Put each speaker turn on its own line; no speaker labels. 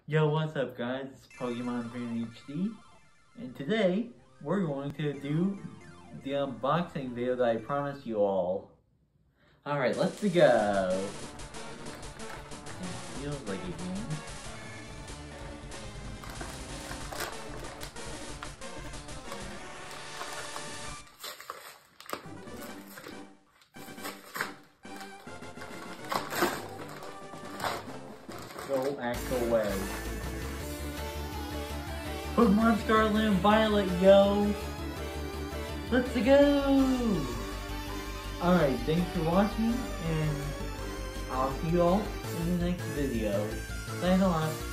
Yo, what's up guys? It's Pokemon Fan HD, and today we're going to do the unboxing video that I promised you all. Alright, let's go! It feels like a game. Go actual way. Pokemon Scarlet and Violet, yo! Let's go! Alright, thanks for watching, and I'll see you all in the next video. Sayonara.